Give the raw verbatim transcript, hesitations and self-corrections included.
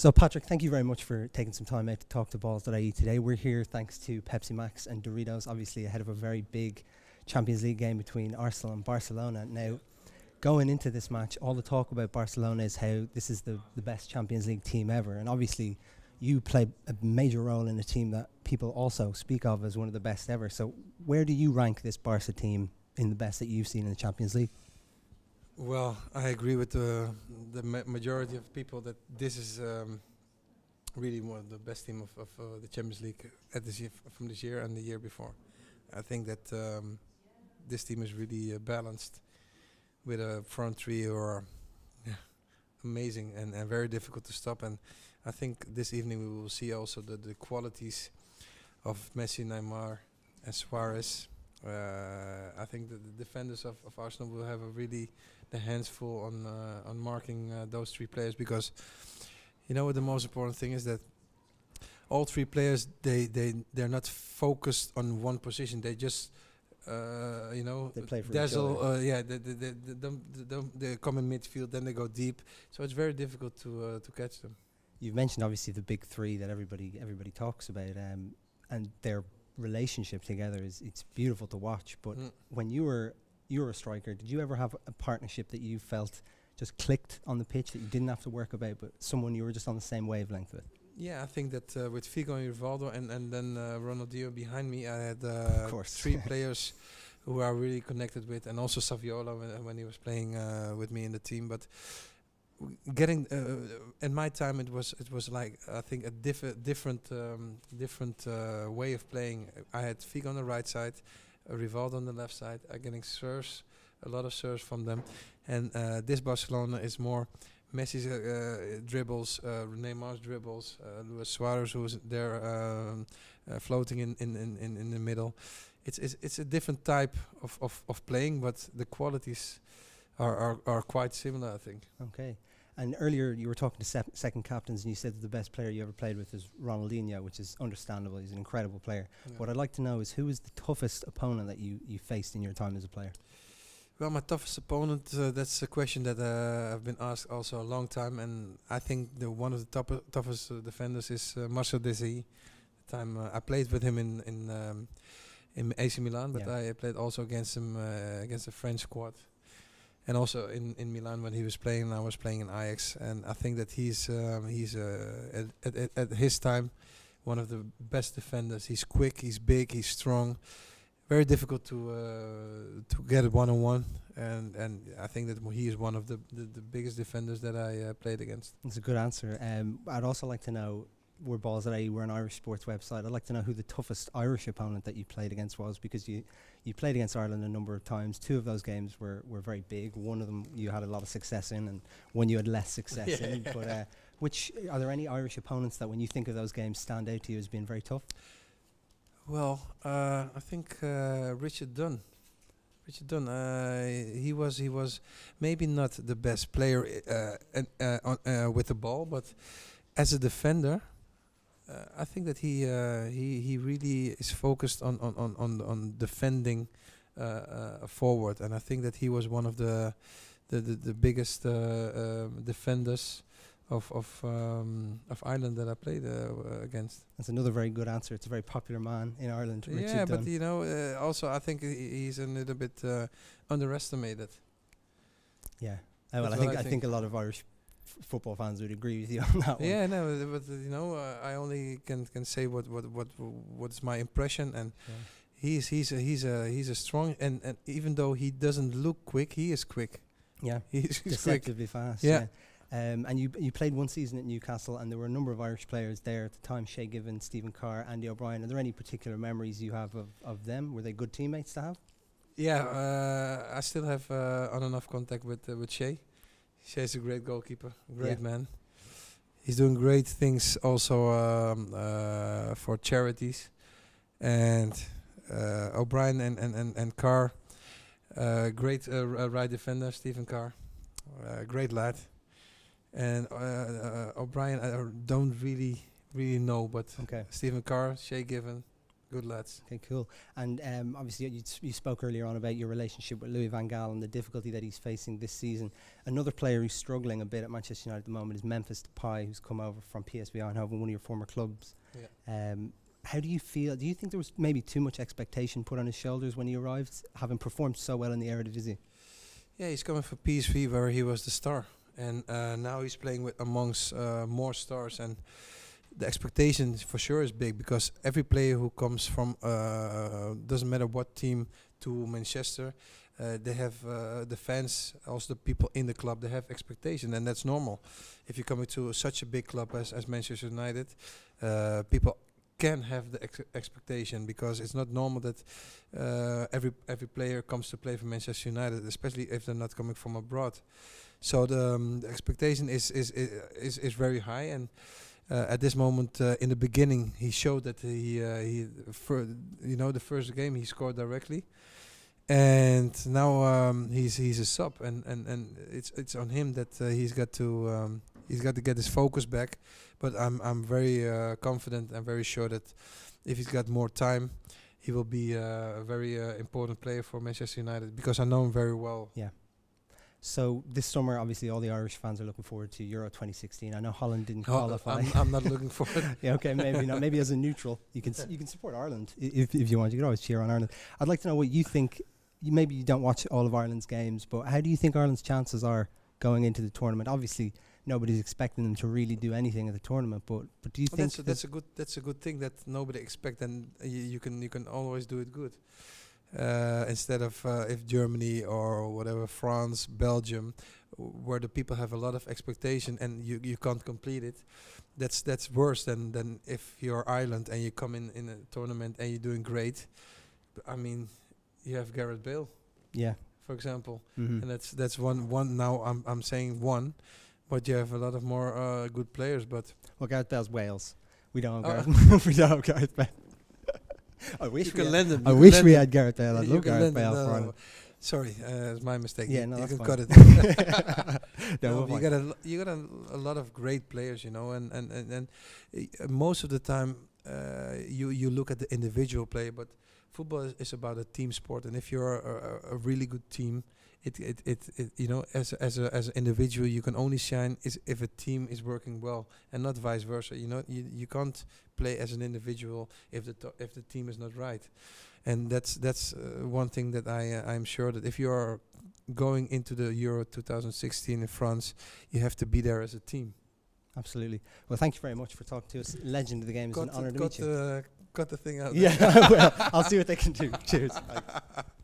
So, Patrick, thank you very much for taking some time out to talk to Balls dot I E today. We're here thanks to Pepsi Max and Doritos, obviously ahead of a very big Champions League game between Arsenal and Barcelona. Now, going into this match, all the talk about Barcelona is how this is the, the best Champions League team ever. And obviously, you played a major role in a team that people also speak of as one of the best ever. So, where do you rank this Barca team in the best that you've seen in the Champions League? Well, I agree with the the ma majority of people that this is um, really one of the best team of, of uh, the Champions League at this year f from this year and the year before. I think that um, this team is really uh, balanced with a front three or yeah, amazing and, and very difficult to stop. And I think this evening we will see also the, the qualities of Messi, Neymar, and Suarez. Uh, I think that the defenders of, of Arsenal will have a really the hands full on uh, on marking uh, those three players, because you know what the most important thing is, that all three players they they they're not focused on one position. They just uh, you know They play for dazzle. each other. Uh, yeah, they they, they, they, don't- they, don't- they come in midfield, then they go deep. So it's very difficult to uh, to catch them. You've mentioned obviously the big three that everybody everybody talks about, um, and their relationship together is it's beautiful to watch. But Mm. when you were you were a striker, did you ever have a partnership that you felt just clicked on the pitch, that you didn't have to work about, but someone you were just on the same wavelength with? Yeah, I think that uh, with Figo and Rivaldo and, and then uh, Ronaldinho behind me, I had uh, course. three players who I really connected with, and also Saviola when, when he was playing uh, with me in the team. But w- getting uh, in my time, it was it was like I think a diff- different um, different uh, way of playing. I had Figo on the right side, uh, Rivaldo on the left side. I getting serves, a lot of serves from them, and uh, this Barcelona is more Messi's uh, uh, dribbles, uh, Neymar's dribbles, uh, Luis Suarez who's there um, uh, floating in, in, in, in, in the middle. It's, it's it's a different type of, of, of playing, but the qualities are, are, are quite similar, I think. Okay. And earlier you were talking to sep- second captains, and you said that the best player you ever played with is Ronaldinho, which is understandable. He's an incredible player. Yeah. What I'd like to know is, who is the toughest opponent that you, you faced in your time as a player? Well, my toughest opponent, uh, that's a question that uh, I've been asked also a long time, and I think the one of the top toughest uh, defenders is uh, Marcel Desailly. The time uh, I played with him in in um, in A C Milan, but Yeah. I played also against him uh, against the French squad, and also in, in Milan when he was playing, and I was playing in Ajax. And I think that he's um, he's uh, at, at at at his time one of the best defenders. He's quick, he's big, he's strong. Very difficult to uh, to get it one on one, and and I think that he is one of the the, the biggest defenders that I uh, played against. That's a good answer. Um, I'd also like to know, we're Balls dot I E, we're an Irish sports website. I'd like to know who the toughest Irish opponent that you played against was, because you you played against Ireland a number of times. Two of those games were, were very big. One of them you had a lot of success in, and one you had less success Yeah. in. But uh, which are there any Irish opponents that, when you think of those games, stand out to you as being very tough? Well, uh, I think uh, Richard Dunne. Richard Dunne. Uh, he was he was maybe not the best player uh, and, uh, on, uh, with the ball, but as a defender, uh, I think that he uh, he he really is focused on on on on, on defending uh, uh, forward, and I think that he was one of the the the, the biggest uh, uh, defenders of of um, of Ireland that I played uh, against. That's another very good answer. It's a very popular man in Ireland, Richard Yeah, but Dunne. you know, uh, also I think he- he's a little bit uh, underestimated. Yeah. Uh, That's well, I what think I I think. think a lot of Irish f- football fans would agree with you on that one. Yeah, no, uh, but uh, you know, uh, I only can can say what what what what's my impression, and Yeah. he's he's a, he's a he's a strong, and, and even though he doesn't look quick, he is quick. Yeah. He's, he's quick. Deceptively fast. Yeah. Yeah. Um, and you you played one season at Newcastle, and there were a number of Irish players there at the time: Shay Given, Stephen Carr, Andy O'Brien. Are there any particular memories you have of, of them? Were they good teammates to have? Yeah, uh, I still have uh, on and off contact with uh, with Shay. Shay's a great goalkeeper, great Yeah. man. He's doing great things also um, uh, for charities, and uh, O'Brien and and and, and Carr, uh, great uh, r- uh, right defender, Stephen Carr, uh, great lad. And uh, uh, O'Brien, I uh, don't really really know, but Okay. Stephen Carr, Shay Given, good lads. Okay, cool. And um, obviously, you, s- you spoke earlier on about your relationship with Louis van Gaal and the difficulty that he's facing this season. Another player who's struggling a bit at Manchester United at the moment is Memphis Depay, who's come over from P S V Eindhoven, one of your former clubs. Yeah. Um, how do you feel? Do you think there was maybe too much expectation put on his shoulders when he arrived, having performed so well in the Eredivisie? Yeah, he's coming from P S V where he was the star, and uh, now he's playing with amongst uh, more stars, and the expectation for sure is big because every player who comes from uh, doesn't matter what team to Manchester, uh, they have uh, the fans, also the people in the club, they have expectation, and that's normal. If you're coming to such a big club as, as Manchester United, uh, people can have the ex expectation because it's not normal that uh, every every player comes to play for Manchester United, especially if they're not coming from abroad. So the, um, the expectation is is, is is is very high, and uh, at this moment uh, in the beginning he showed that he uh, he fir you know the first game he scored directly, and now um, he's he's a sub, and and and it's it's on him that uh, he's got to um, he's got to get his focus back. But I'm I'm very uh, confident and very sure that if he's got more time, he will be uh, a very uh, important player for Manchester United because I know him very well. Yeah. So this summer, obviously, all the Irish fans are looking forward to Euro twenty sixteen. I know Holland didn't Oh, qualify. I'm, I'm not looking for it. Yeah, okay, maybe not. Maybe as a neutral, you can s you can support Ireland I if if you want. You can always cheer on Ireland. I'd like to know what you think. You, maybe you don't watch all of Ireland's games, but how do you think Ireland's chances are going into the tournament? Obviously, nobody's expecting them to really do anything at the tournament, but but do you Well, think that's a, that's a good that's a good thing that nobody expect, and uh, you, you can you can always do it good. Uh, instead of uh, if Germany or whatever, France, Belgium, w where the people have a lot of expectation and you you can't complete it, that's that's worse than than if you're Ireland and you come in in a tournament and you're doing great. B- I mean, you have Gareth Bale, yeah? for example, Mm-hmm. and that's that's one one. Now I'm I'm saying one, but you have a lot of more uh, good players. But Well, Gareth Bale's Wales. We don't have Oh. Gareth. We don't have Gareth Bale. I wish you we can had, lend him. I you can wish lend we him. had Gareth Bale. I'd You love can Gareth lend him. Bale No, for no, Ireland. sorry, uh, it's my mistake. Yeah, you no, you that's can fine. cut it. No, No, we're but you fine. got a l- you got a, a lot of great players, you know, and and and, and uh, most of the time uh, you you look at the individual player, but football is, is about a team sport, and if you're a, a, a really good team, it it, it it you know as a, as a as an individual you can only shine is if a team is working well, and not vice versa. You know, you you can't play as an individual if the to if the team is not right, and that's that's uh, one thing that I uh, I'm sure that if you are going into the Euro twenty sixteen in France, you have to be there as a team. Absolutely. Well, thank you very much for talking to us. Legend of the game. It's an Got honour the, to got meet you. the got the thing out. Yeah, well, I'll see what they can do. Cheers. Bye.